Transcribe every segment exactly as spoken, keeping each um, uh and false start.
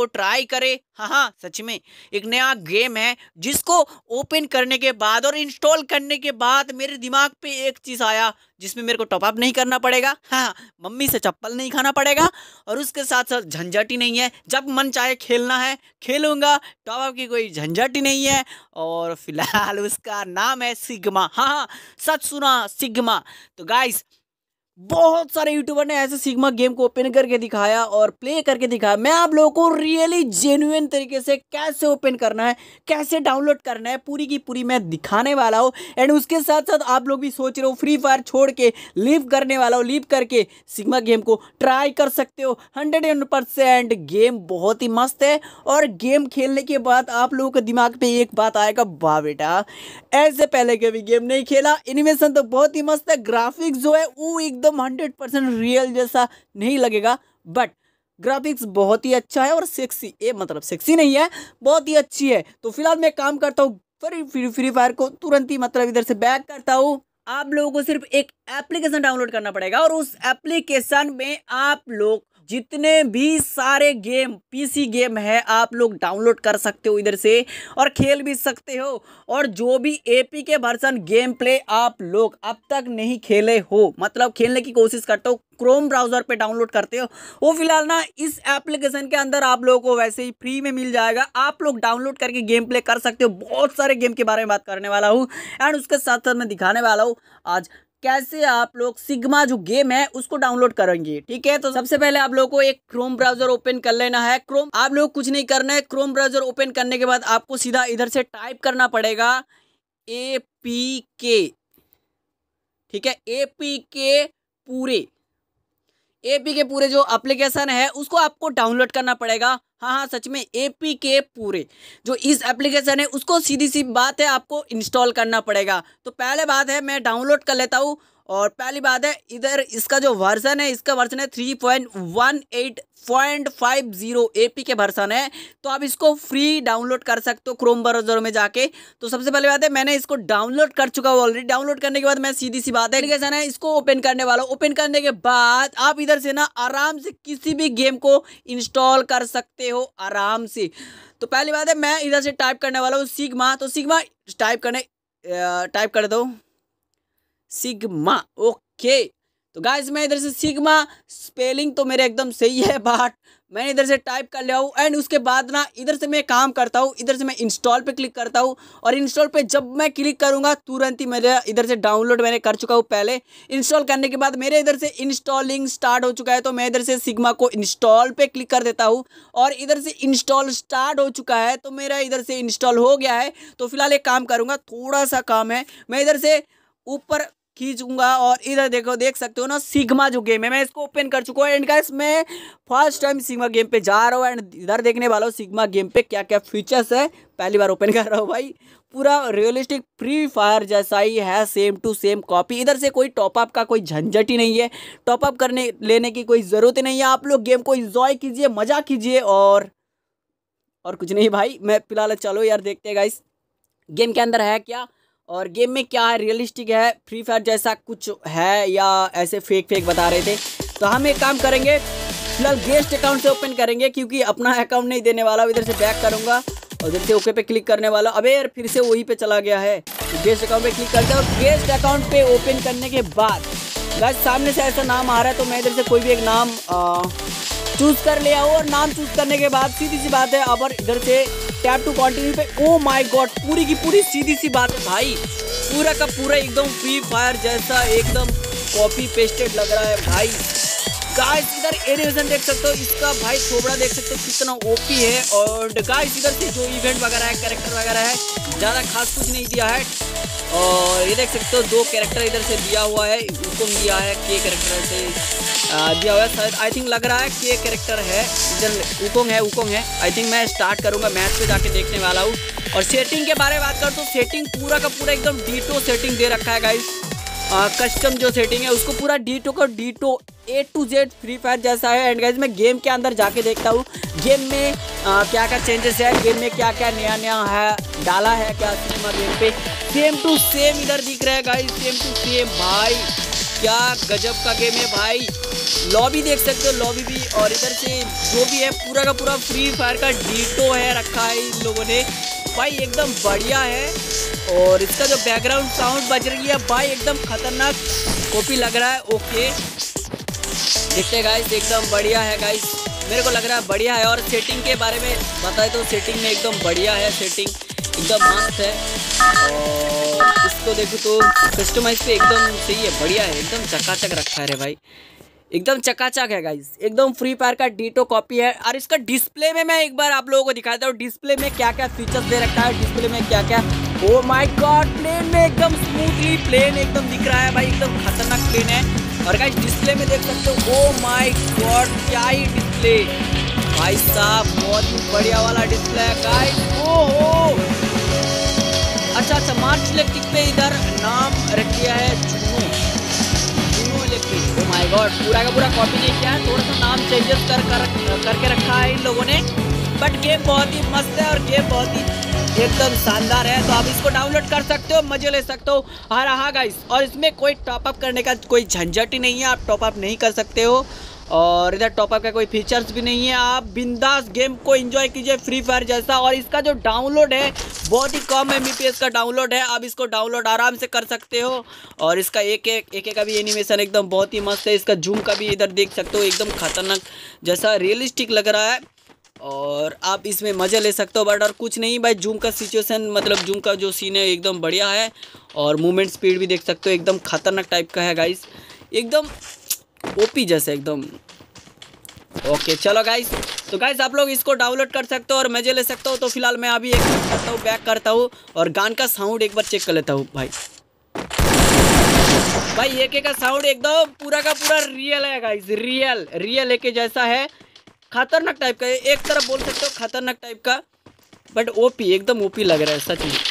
को ट्राई करे। हाँ हाँ सच में एक नया गेम है जिसको ओपन करने के बाद और इंस्टॉल करने के बाद मेरे दिमाग पे एक चीज़ आया जिसमें मेरे को टॉपअप नहीं करना पड़ेगा, हाँ मम्मी से चप्पल नहीं खाना पड़ेगा, और उसके साथ साथ झंझट ही नहीं है, जब मन चाहे खेलना है खेलूंगा, टॉपअप की कोई झंझट ही नहीं है। और फिलहाल उसका नाम है सिग्मा। हाँ हाँ सच सुना, सिग्मा। तो गाइस बहुत सारे यूट्यूबर ने ऐसे सिग्मा गेम को ओपन करके दिखाया और प्ले करके दिखाया। मैं आप लोगों को रियली जेन्युइन तरीके से कैसे ओपन करना है, कैसे डाउनलोड करना है, पूरी की पूरी मैं दिखाने वाला हूँ। एंड उसके साथ साथ आप लोग भी सोच रहे हो फ्री फायर छोड़ के लीव करने वाला हो, लीव करके सिग्मा गेम को ट्राई कर सकते हो। हंड्रेड परसेंट गेम बहुत ही मस्त है और गेम खेलने के बाद आप लोगों के दिमाग पे एक बात आएगा, वाह बेटा ऐसे पहले कभी गेम नहीं खेला। एनिमेशन तो बहुत ही मस्त है, ग्राफिक्स जो है वो एकदम हंड्रेड परसेंट रियल जैसा नहीं लगेगा, बट ग्राफिक्स बहुत ही अच्छा है और सेक्सी, ये मतलब सेक्सी नहीं है, बहुत ही अच्छी है। तो फिलहाल मैं काम करता हूँ फ्री फ्री फायर को तुरंत ही मतलब इधर से बैक करता हूँ। आप लोगों को सिर्फ एक एप्लीकेशन डाउनलोड करना पड़ेगा और उस एप्लीकेशन में आप लोग जितने भी सारे गेम पीसी गेम है आप लोग डाउनलोड कर सकते हो इधर से और खेल भी सकते हो। और जो भी एपी के वर्जन गेम प्ले आप लोग अब तक नहीं खेले हो, मतलब खेलने की कोशिश करते हो, क्रोम ब्राउजर पे डाउनलोड करते हो, वो फिलहाल ना इस एप्लीकेशन के अंदर आप लोगों को वैसे ही फ्री में मिल जाएगा। आप लोग डाउनलोड करके गेम प्ले कर सकते हो। बहुत सारे गेम के बारे में बात करने वाला हूँ एंड उसके साथ साथ मैं दिखाने वाला हूँ आज कैसे आप लोग सिग्मा जो गेम है उसको डाउनलोड करेंगे। ठीक है, तो सबसे पहले आप लोगों को एक क्रोम ब्राउजर ओपन कर लेना है। क्रोम आप लोग कुछ नहीं करना है, क्रोम ब्राउजर ओपन करने के बाद आपको सीधा इधर से टाइप करना पड़ेगा ए पी के। ठीक है, ए पी के पूरे एपी के पूरे जो एप्लीकेशन है उसको आपको डाउनलोड करना पड़ेगा। हाँ हाँ सच में एपी के पूरे जो इस एप्लीकेशन है उसको सीधी सी बात है आपको इंस्टॉल करना पड़ेगा। तो पहले बात है मैं डाउनलोड कर लेता हूँ और पहली बात है इधर इसका जो वर्जन है इसका वर्जन है three point one eight point five zero APK version है। तो आप इसको फ्री डाउनलोड कर सकते हो क्रोम ब्राउजर में जाके। तो सबसे पहले बात है मैंने इसको डाउनलोड कर चुका हूँ ऑलरेडी। डाउनलोड करने के बाद मैं सीधी सी बात है एप्लीकेशन है इसको ओपन करने वाला हूँ। ओपन करने के बाद आप इधर से ना आराम से किसी भी गेम को इंस्टॉल कर सकते हो आराम से। तो पहली बात है मैं इधर से टाइप करने वाला हूँ सिग्मा। तो सिग्मा टाइप करने टाइप कर दो सिग्मा। ओके, तो गाइस मैं इधर से सिग्मा, स्पेलिंग तो मेरे एकदम सही है बट मैंने इधर से टाइप कर लिया हूँ। एंड उसके बाद ना इधर से मैं काम करता हूँ, इधर से मैं इंस्टॉल पे क्लिक करता हूँ और इंस्टॉल पे जब मैं क्लिक करूँगा तुरंत ही मेरे इधर से डाउनलोड मैंने कर चुका हूँ। पहले इंस्टॉल करने के बाद मेरे इधर से इंस्टॉलिंग स्टार्ट हो चुका है। तो मैं इधर से सिग्मा को इंस्टॉल पे क्लिक कर देता हूँ और इधर से इंस्टॉल स्टार्ट हो चुका है। तो मेरा इधर से इंस्टॉल हो गया है। तो फिलहाल एक काम करूँगा, थोड़ा सा काम है, मैं इधर से ऊपर खींचूंगा और इधर देखो, देख सकते हो ना सिग्मा जो गेम है मैं इसको ओपन कर चुका हूँ। एंड गाइस मैं फर्स्ट टाइम सिग्मा गेम पे जा रहा हूँ एंड इधर देखने वाला हूँ सिग्मा गेम पे क्या क्या फीचर्स है। पहली बार ओपन कर रहा हूँ भाई, पूरा रियलिस्टिक फ्री फायर जैसा ही है, सेम टू सेम कॉपी। इधर से कोई टॉपअप का कोई झंझट ही नहीं है, टॉपअप करने लेने की कोई ज़रूरत ही नहीं है। आप लोग गेम को इंजॉय कीजिए, मज़ा कीजिए और और कुछ नहीं भाई। मैं फिलहाल चलो यार देखते हैं गाइस गेम के अंदर है क्या और गेम में क्या है, रियलिस्टिक है, फ्री फायर जैसा कुछ है या ऐसे फेक फेक बता रहे थे। तो हम एक काम करेंगे फिलहाल गेस्ट अकाउंट से ओपन करेंगे क्योंकि अपना अकाउंट नहीं देने वाला। इधर से बैक करूंगा और इधर से ओके पे क्लिक करने वाला। अबे यार फिर से वही पे चला गया है। तो गेस्ट अकाउंट पे क्लिक करते हैं और गेस्ट अकाउंट पे ओपन करने के बाद गाइस सामने से ऐसा नाम आ रहा है। तो मैं इधर से कोई भी एक नाम चूज कर लिया हूँ और नाम चूज करने के बाद सीधी सी बात है अब इधर से टैप टू कंटिन्यू पे। ओ माय गॉड, पूरी की पूरी सीधी सी बात है भाई, पूरा का पूरा एकदम फ्री फायर जैसा एकदम कॉपी पेस्टेड लग रहा है भाई। गाइस इधर एनिमेशन देख सकते हो, इसका भाई थोबड़ा देख सकते हो कितना ओपी है। और गाइस इधर से जो इवेंट वगैरह है, कैरेक्टर वगैरह है, ज़्यादा खास कुछ नहीं दिया है। और ये देख सकते हो दो कैरेक्टर इधर से दिया हुआ है, उसको दिया है के कैरेक्टर से दिया हुआ है शायद, आई थिंक लग रहा है कि ये कैरेक्टर है। इधर उकोंग है, उकोंग है आई थिंक। मैं स्टार्ट करूंगा, मैच पे जाके देखने वाला हूँ। और सेटिंग के बारे में बात करूँ तो सेटिंग पूरा का पूरा एकदम डीटो सेटिंग दे रखा है गाइस। कस्टम जो सेटिंग है उसको पूरा डीटो का ditto A to Z Free Fire जैसा है। एंड गाइस मैं गेम के अंदर जाके देखता हूँ गेम में आ, क्या क्या चेंजेस है, गेम में क्या क्या नया नया है डाला है क्या सिग्मा गेम पे। सेम टू सेम इधर दिख रहा है गाइस, सेम टू सेम भाई। क्या गजब का गेम है भाई, लॉबी देख सकते हो, लॉबी भी, और इधर से जो भी है पूरा का पूरा फ्री फायर का डीटो है रखा है इन लोगों ने भाई, एकदम बढ़िया है। और इसका जो बैकग्राउंड साउंड बज रही है भाई एकदम खतरनाक कॉपी लग रहा है। ओके देखते गाइस, एकदम बढ़िया है गाइस, मेरे को लग रहा है बढ़िया है। और सेटिंग के बारे में बताए तो सेटिंग में एकदम बढ़िया है, सेटिंग एकदम मस्त है। और इसको देखो तो कस्टमाइज पे एकदम सही है, बढ़िया है, एकदम चकाचक रखा है रे भाई, एकदम चकाचक है गाइस, एकदम फ्री फायर का डीटो कॉपी है। और इसका डिस्प्ले में मैं एक बार आप लोगों को दिखाता हूँ, डिस्प्ले में क्या क्या फीचर्स दे रखा है, डिस्प्ले में क्या क्या। ओ माय गॉड, प्लेन में एकदम स्मूथली प्लेन एकदम दिख रहा है भाई, एकदम खतरनाक प्लेन है। और गाइस डिस्प्ले में देख सकते हो, ओ माय गॉड क्या ही डिस्प्ले भाई साहब, बहुत ही बढ़िया वाला डिस्प्ले है गाइस। ओहो अच्छा अच्छा, मार्च इलेक्ट्रिक पे इधर नाम रख दिया है जुनू, जुनू इलेक्ट्रिक। ओ माय गॉड, पूरा का पूरा कॉपी नहीं किया है, थोड़ा सा नाम चेंजेस कर, कर करके रखा है इन लोगों ने। बट गेम बहुत ही मस्त है और गेम बहुत ही एकदम शानदार है, तो आप इसको डाउनलोड कर सकते हो, मजे ले सकते हो। हाँ हाँ गाइस, और इसमें कोई टॉपअप करने का कोई झंझट ही नहीं है, आप टॉपअप नहीं कर सकते हो। और इधर टॉपअप का कोई फीचर्स भी नहीं है, आप बिंदास गेम को एंजॉय कीजिए फ्री फायर जैसा। और इसका जो डाउनलोड है बहुत ही कम एमबीपीएस का डाउनलोड है, आप इसको डाउनलोड आराम से कर सकते हो। और इसका एक एक एक एक का भी एनिमेशन एकदम बहुत ही मस्त है, इसका जूम का भी इधर देख सकते हो, एकदम खतरनाक जैसा रियलिस्टिक लग रहा है। और आप इसमें मज़े ले सकते हो। बट और कुछ नहीं भाई, जूम का सिचुएशन मतलब जूम का जो सीन है एकदम बढ़िया है। और मूवमेंट स्पीड भी देख सकते हो, एकदम खतरनाक टाइप का है गाइस, एकदम ओपी जैसे एकदम। ओके चलो गाइस, तो गाइस आप लोग इसको डाउनलोड कर सकते हो और मजे ले सकते हो। तो फिलहाल मैं अभी एक करता हूँ, बैक करता हूँ और गान का साउंड एक बार चेक कर लेता हूँ भाई। भाई एक एक का साउंड एकदम पूरा का पूरा रियल है गाइस, रियल रियल एक जैसा है, खतरनाक टाइप का है, एक तरफ बोल सकते हो खतरनाक टाइप का। बट ओपी एकदम ओपी लग रहा है सच में।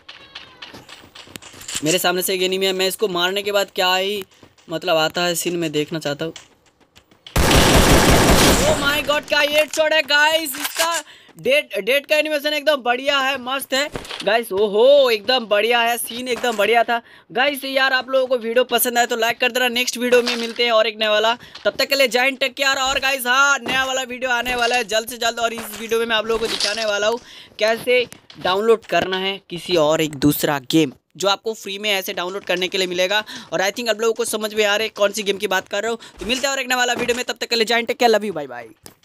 मेरे सामने से एक एनिमी है, मैं इसको मारने के बाद क्या ही मतलब आता है सीन में देखना चाहता हूँ। ओह माय गॉड क्या हेड शॉट है गाइस, इसका डेट डेट का एनिमेशन एकदम बढ़िया है, मस्त है गाइस। ओहो एकदम बढ़िया है, सीन एकदम बढ़िया था गाइस। यार आप लोगों को वीडियो पसंद आए तो लाइक कर देना, नेक्स्ट वीडियो में मिलते हैं और एक नया वाला, तब तक के लिए जय हिंद, टेक केयर। और गाइस हाँ, नया वाला वीडियो आने वाला है जल्द से जल्द, और इस वीडियो में मैं आप लोगों को दिखाने वाला हूँ कैसे डाउनलोड करना है किसी और एक दूसरा गेम जो आपको फ्री में ऐसे डाउनलोड करने के लिए मिलेगा। और आई थिंक आप लोगों को समझ में आ रहा है कौन सी गेम की बात कर रहा हूँ। तो मिलते हैं और एक नया वाला वीडियो में, तब तक के लिए जय Hind, take care, love you, bye bye.